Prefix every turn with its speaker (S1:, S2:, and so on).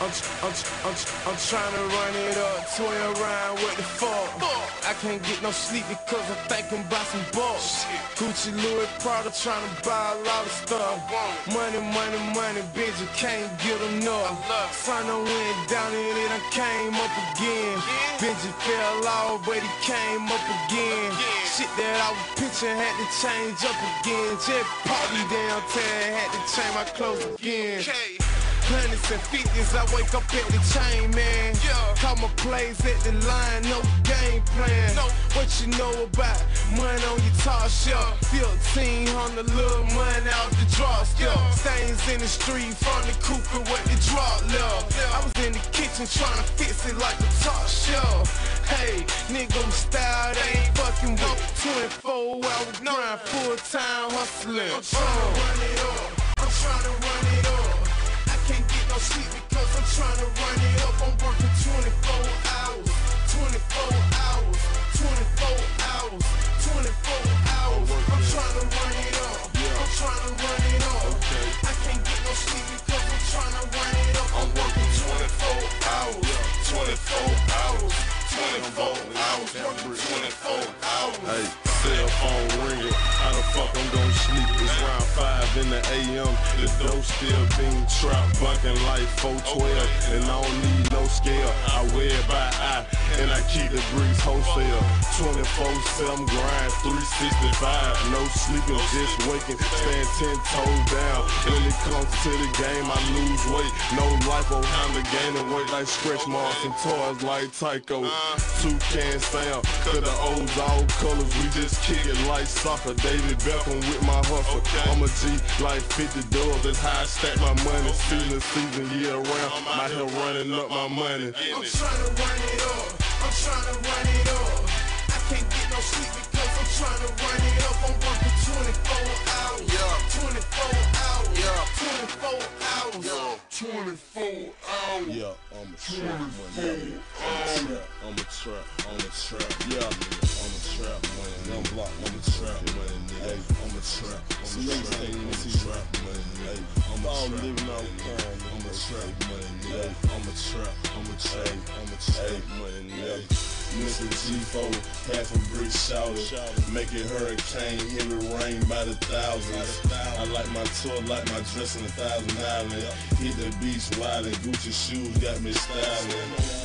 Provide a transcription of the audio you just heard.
S1: I'm trying to run it up, toy around with the fuck. I can't get no sleep because I'm thinking about some bucks. Gucci, Louis, Prada, trying to buy a lot of stuff. Money, money, money, bitch, you can't get enough. Sun done went down and it done came up again. Benji fell off, but he came up again. Shit that I was pitching had to change up again. Just pop me downtown, had to change my clothes again. Hundreds and fifties, I wake up at the chain, man. Call my plays at the line, no game plan. What you know about money on your top shelf? 1500 little money out the draw still. Stains in the street from the cooper with the drop left. I was in the kitchen trying to fix it like the top shelf. Hey, nigga, I'm style, they ain't fucking with 24 hours grind, full time hustling. I'm trying to run it up, I'm trying to run it up. Can't get no sleep because I'm trying to run it up. I'm working 24 hours, 24 hours, 24 hours, 24 hours. I'm trying to run it up, I'm trying to run it up. I can't get no sleep because I'm trying to run it up. I'm working 24 hours, 24 hours, 24 hours, working 24 hours. Hey, cell phone ringing, how the fuck I'm gonna sleep? It's round 5 in the AM, the dough still being trapped, bunking like 412, and I don't need no scale. I wear it by eye, and I keep the bricks wholesale. 24/7 grind, 365, no sleeping, just waking, stand 10 toes down. When it comes to the game, I lose weight, no life behind the gaining weight like stretch marks and toys like Tycho. Toucan Sam, cause the O's all colors, we just kick it like soccer. David Beckham with my hustle. I'm a G like 50 dubs, that's how I stack my money. Season, year round, I'm out here running up my money. I'm trying to run it up, I'm trying to run it up. I can't get no sleep because I'm trying to run it up. I'm working 24 hours, 24 hours, 24 hours, 24 hours. Yeah, I'm a trap, I'm a trap, yeah. I'm a trap, man. Young block, I'm a trap, man. Hey, I'm a trap, I'm a trap, man. Hey, I'm a trap, living out time. I'm a trap, man. Hey, I'm a trap, I'm a trap, I'm a trap, man. Hey, Mr. G4, half a brick shouted, make it hurricane, heavy rain by the thousands. I like my tour, like my dress in 1,000 Island. Hit the beach wide and Gucci shoes got me styling.